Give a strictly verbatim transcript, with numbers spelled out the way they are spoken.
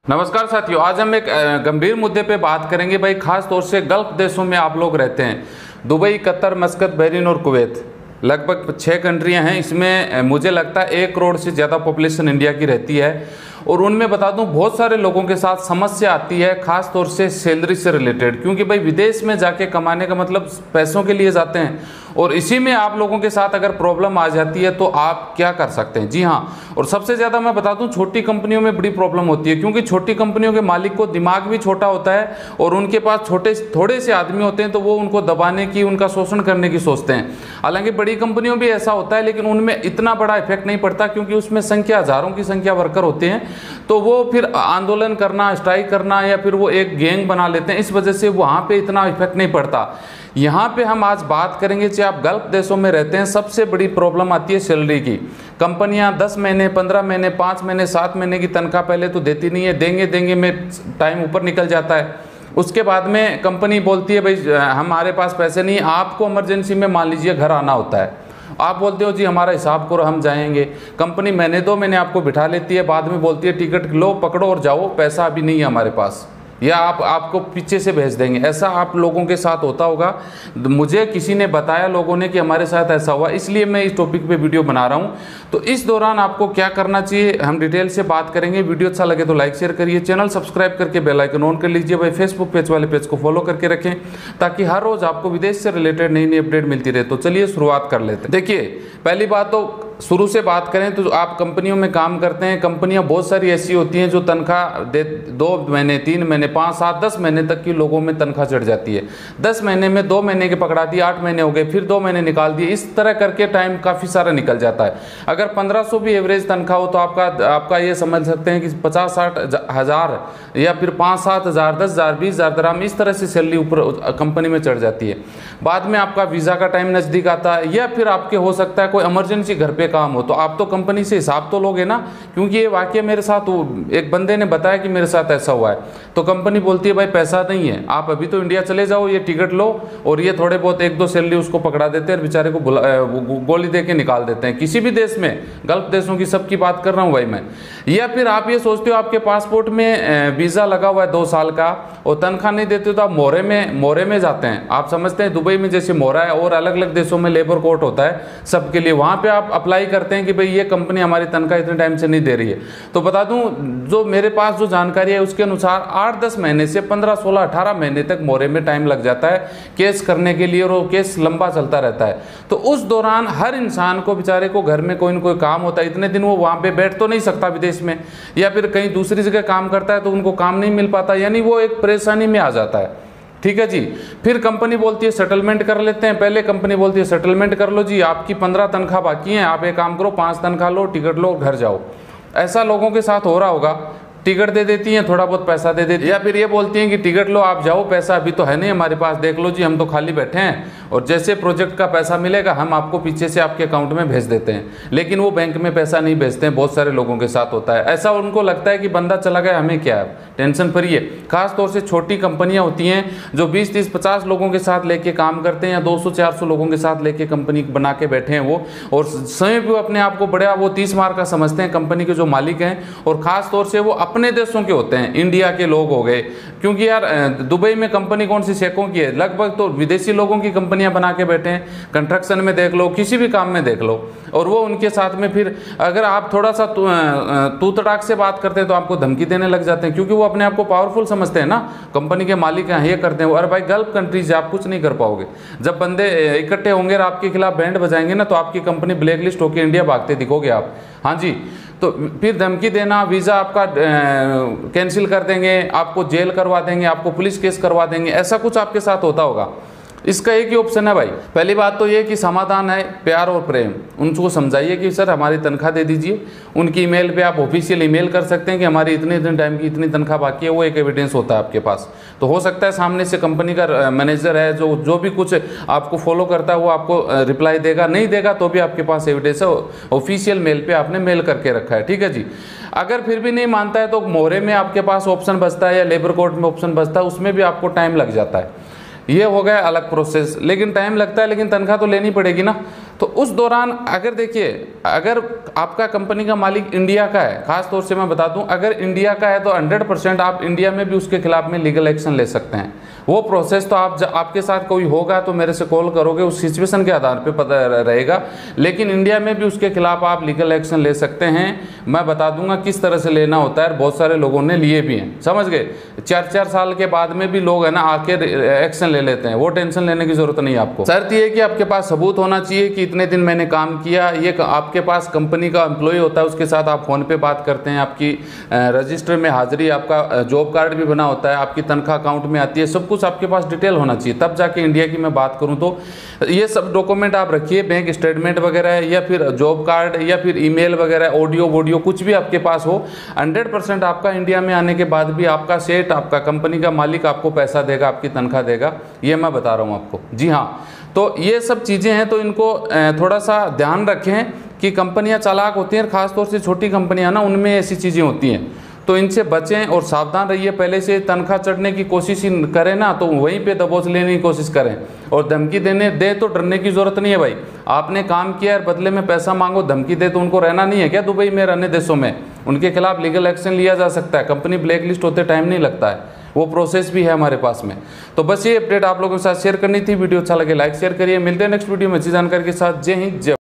नमस्कार साथियों, आज हम एक अ, गंभीर मुद्दे पे बात करेंगे भाई। खास तौर से गल्फ देशों में आप लोग रहते हैं, दुबई, कतर, मस्कत, बहरीन और कुवैत, लगभग छः कंट्रियां हैं। इसमें अ, मुझे लगता है एक करोड़ से ज़्यादा पॉपुलेशन इंडिया की रहती है। और उनमें बता दूं, बहुत सारे लोगों के साथ समस्या आती है, खास तौर से सैलरी से रिलेटेड, क्योंकि भाई विदेश में जाके कमाने का मतलब पैसों के लिए जाते हैं। और इसी में आप लोगों के साथ अगर प्रॉब्लम आ जाती है तो आप क्या कर सकते हैं। जी हाँ, और सबसे ज़्यादा मैं बता दूं, छोटी कंपनियों में बड़ी प्रॉब्लम होती है, क्योंकि छोटी कंपनियों के मालिक को दिमाग भी छोटा होता है और उनके पास छोटे थोड़े से आदमी होते हैं, तो वो उनको दबाने की, उनका शोषण करने की सोचते हैं। हालांकि बड़ी कंपनियों में ऐसा होता है, लेकिन उनमें इतना बड़ा इफेक्ट नहीं पड़ता, क्योंकि उसमें संख्या हजारों की संख्या वर्कर होते हैं। तो वो फिर आंदोलन करना, स्ट्राइक करना, या फिर वो एक गैंग बना लेते हैं, इस वजह से वहाँ पे इतना इफेक्ट नहीं पड़ता। यहाँ पे हम आज बात करेंगे, चाहे आप गल्फ देशों में रहते हैं, सबसे बड़ी प्रॉब्लम आती है सैलरी की। कंपनियां दस महीने, पंद्रह महीने, पाँच महीने, सात महीने की तनख्वाह पहले तो देती नहीं है, देंगे देंगे में टाइम ऊपर निकल जाता है। उसके बाद में कंपनी बोलती है भाई हमारे पास पैसे नहीं। आपको इमरजेंसी में मान लीजिए घर आना होता है, आप बोलते हो जी हमारा हिसाब करो, हम जाएंगे। कंपनी महीने दो महीने आपको बिठा लेती है, बाद में बोलती है टिकट लो, पकड़ो और जाओ, पैसा अभी नहीं है हमारे पास, या आप आपको पीछे से भेज देंगे। ऐसा आप लोगों के साथ होता होगा। मुझे किसी ने बताया, लोगों ने, कि हमारे साथ ऐसा हुआ, इसलिए मैं इस टॉपिक पे वीडियो बना रहा हूँ। तो इस दौरान आपको क्या करना चाहिए हम डिटेल से बात करेंगे। वीडियो अच्छा लगे तो लाइक शेयर करिए, चैनल सब्सक्राइब करके बेल आइकन ऑन कर लीजिए भाई। फेसबुक पेज वाले पेज को फॉलो करके रखें, ताकि हर रोज आपको विदेश से रिलेटेड नई नई अपडेट मिलती रहे। तो चलिए शुरुआत कर लेते हैं। देखिए, पहली बात तो शुरू से बात करें तो आप कंपनियों में काम करते हैं। कंपनियां बहुत सारी ऐसी होती हैं जो तनख्वाह दे, दो महीने, तीन महीने, पाँच, सात, दस महीने तक की लोगों में तनख्वाह चढ़ जाती है। दस महीने में दो महीने के पकड़ा दिए, आठ महीने हो गए, फिर दो महीने निकाल दिए, इस तरह करके टाइम काफ़ी सारा निकल जाता है। अगर पंद्रह सौ भी एवरेज तनख्वाह हो तो आपका आपका ये समझ सकते हैं कि पचास साठ हज़ार या फिर पाँच सात हज़ार, दस हज़ार, बीस हज़ार दराम, इस तरह से सैलरी ऊपर कंपनी में चढ़ जाती है। बाद में आपका वीज़ा का टाइम नज़दीक आता है, या फिर आपके हो सकता है कोई इमरजेंसी घर पे काम हो, तो आप तो कंपनी से हिसाब तो लोगे ना, क्योंकि ये वाकया मेरे साथ, एक बंदे ने बताया कि मेरे साथ ऐसा हुआ है। तो कंपनी बोलती है भाई पैसा नहीं है, आप अभी तो इंडिया चले जाओ, ये टिकट लो, और ये थोड़े बहुत एक दो सैलरी उसको पकड़ा देते हैं और बेचारे को गोली दे के निकाल देते हैं। किसी भी देश में, गल्फ देशों की सबकी बात कर रहा हूँ भाई मैं। या फिर आप ये सोचते हो आपके पासपोर्ट में वीज़ा लगा हुआ है दो साल का और तनख्वाह नहीं देते हो, तो आप मोहरे में मोहरे में जाते हैं। आप समझते हैं दुबई में जैसे मोहरा है, और अलग अलग देशों में लेबर कोर्ट होता है सबके लिए, वहाँ पे आप अप्लाई करते हैं कि भाई ये कंपनी हमारी तनख्वाह इतने टाइम से नहीं दे रही है। तो बता दूं, जो मेरे पास जो जानकारी है उसके अनुसार आठ दस महीने से पंद्रह सोलह अठारह महीने तक मोहरे में टाइम लग जाता है केस करने के लिए, और वो केस लंबा चलता रहता है। तो उस दौरान हर इंसान को, बेचारे को घर में कोई ना कोई काम होता है, इतने दिन वो वहाँ पे बैठ तो नहीं सकता विदेश में, या फिर कहीं दूसरी जगह काम करता है तो उनको काम नहीं मिल पाता, यानी वो एक परेशानी में आ जाता है। ठीक है जी। फिर कंपनी बोलती है सेटलमेंट कर लेते हैं। पहले कंपनी बोलती है सेटलमेंट कर लो जी, आपकी पंद्रह तनख्वाह बाकी हैं, आप एक काम करो, पाँच तनख्वाह लो, टिकट लो, घर जाओ। ऐसा लोगों के साथ हो रहा होगा। टिकट दे देती हैं, थोड़ा बहुत पैसा दे देती है, या फिर ये बोलती हैं कि टिकट लो, आप जाओ, पैसा अभी तो है नहीं हमारे पास, देख लो जी हम तो खाली बैठे हैं, और जैसे प्रोजेक्ट का पैसा मिलेगा हम आपको पीछे से आपके अकाउंट में भेज देते हैं। लेकिन वो बैंक में पैसा नहीं भेजते हैं। बहुत सारे लोगों के साथ होता है ऐसा। उनको लगता है कि बंदा चला गया, हमें क्या है, टेंशन फ्री है। खास तौर से छोटी कंपनियां होती हैं जो बीस तीस पचास लोगों के साथ लेके काम करते हैं, या दो सौ चार सौ लोगों के साथ लेके कंपनी बना के बैठे हैं वो, और स्वयं भी अपने आप को बड़ा वो तीस मार का समझते हैं कंपनी के जो मालिक हैं। और खास तौर से वो अपने देशों के होते हैं, इंडिया के लोग हो गए, क्योंकि यार दुबई में कंपनी कौन सी शेखों की है, लगभग तो विदेशी लोगों की कंपनियां बना के बैठे हैं। कंस्ट्रक्शन में देख लो, किसी भी काम में देख लो, और वो उनके साथ में फिर अगर आप थोड़ा सा तू तड़ाक से बात करते हैं तो आपको धमकी देने लग जाते हैं, क्योंकि वो अपने आप को पावरफुल समझते हैं ना, कंपनी के मालिक हैं, ये करते हैं। और भाई गल्फ कंट्रीज आप कुछ नहीं कर पाओगे। जब बंदे इकट्ठे होंगे और आपके खिलाफ बैंड बजाएंगे ना, तो आपकी कंपनी ब्लैकलिस्ट होकर इंडिया भागते दिखोगे आप। हाँ जी। तो फिर धमकी देना, वीज़ा आपका कैंसिल कर देंगे, आपको जेल करवा देंगे, आपको पुलिस केस करवा देंगे, ऐसा कुछ आपके साथ होता होगा। इसका एक ही ऑप्शन है भाई। पहली बात तो ये कि समाधान है प्यार और प्रेम। उनको समझाइए कि सर हमारी तनख्वाह दे दीजिए। उनकी ईमेल पे आप ऑफिशियल ईमेल कर सकते हैं कि हमारी इतने इतने टाइम की इतनी तनख्वाह बाकी है, वो एक एविडेंस होता है आपके पास। तो हो सकता है सामने से कंपनी का मैनेजर है जो जो भी कुछ आपको फॉलो करता है वो आपको रिप्लाई देगा, नहीं देगा तो भी आपके पास एविडेंस है, ऑफिशियल मेल पर आपने मेल करके रखा है। ठीक है जी। अगर फिर भी नहीं मानता है तो मोहरे में आपके पास ऑप्शन बचता है, या लेबर कोर्ट में ऑप्शन बचता है, उसमें भी आपको टाइम लग जाता है। ये हो गया अलग प्रोसेस, लेकिन टाइम लगता है, लेकिन तनख्वाह तो लेनी पड़ेगी ना। तो उस दौरान अगर देखिए, अगर आपका कंपनी का मालिक इंडिया का है, खास तौर से मैं बता दूं, अगर इंडिया का है तो हंड्रेड परसेंट आप इंडिया में भी उसके खिलाफ में लीगल एक्शन ले सकते हैं। वो प्रोसेस तो आप आपके साथ कोई होगा तो मेरे से कॉल करोगे, उस सिचुएशन के आधार पे पता रहेगा, लेकिन इंडिया में भी उसके खिलाफ आप लीगल एक्शन ले सकते हैं। मैं बता दूंगा किस तरह से लेना होता है, बहुत सारे लोगों ने लिए भी हैं, समझ गए। चार चार साल के बाद में भी लोग है ना आके एक्शन ले लेते हैं, वो टेंशन लेने की जरूरत नहीं है आपको। शर्त ये है कि आपके पास सबूत होना चाहिए कि इतने दिन मैंने काम किया। ये आपके पास कंपनी का एम्प्लॉय होता है, उसके साथ आप फ़ोन पे बात करते हैं, आपकी रजिस्टर में हाजिरी, आपका जॉब कार्ड भी बना होता है, आपकी तनख्वाह अकाउंट में आती है, सब कुछ आपके पास डिटेल होना चाहिए, तब जाके इंडिया की मैं बात करूं तो ये सब डॉक्यूमेंट आप रखिए, बैंक स्टेटमेंट वगैरह या फिर जॉब कार्ड या फिर ईमेल वगैरह, ऑडियो वीडियो कुछ भी आपके पास हो। हंड्रेड परसेंट आपका इंडिया में आने के बाद भी आपका सेठ, आपका कंपनी का मालिक आपको पैसा देगा, आपकी तनख्वाह देगा, ये मैं बता रहा हूँ आपको। जी हाँ, तो ये सब चीज़ें हैं, तो इनको थोड़ा सा ध्यान रखें कि कंपनियां चालाक होती हैं, खासतौर से छोटी कंपनियां ना, उनमें ऐसी चीज़ें होती हैं, तो इनसे बचें और सावधान रहिए। पहले से तनख्वाह चढ़ने की कोशिश करें ना तो वहीं पे दबोच लेने की कोशिश करें, और धमकी देने दे तो डरने की ज़रूरत नहीं है भाई। आपने काम किया और बदले में पैसा मांगो, धमकी दे, तो उनको रहना नहीं है क्या दुबई में, अन्य देशों में? उनके खिलाफ लीगल एक्शन लिया जा सकता है, कंपनी ब्लैक लिस्ट होते टाइम नहीं लगता है, वो प्रोसेस भी है हमारे पास में। तो बस ये अपडेट आप लोगों के साथ शेयर करनी थी। वीडियो अच्छा लगे लाइक शेयर करिए। मिलते हैं नेक्स्ट वीडियो में अच्छी जानकारी के साथ। जय हिंद, जय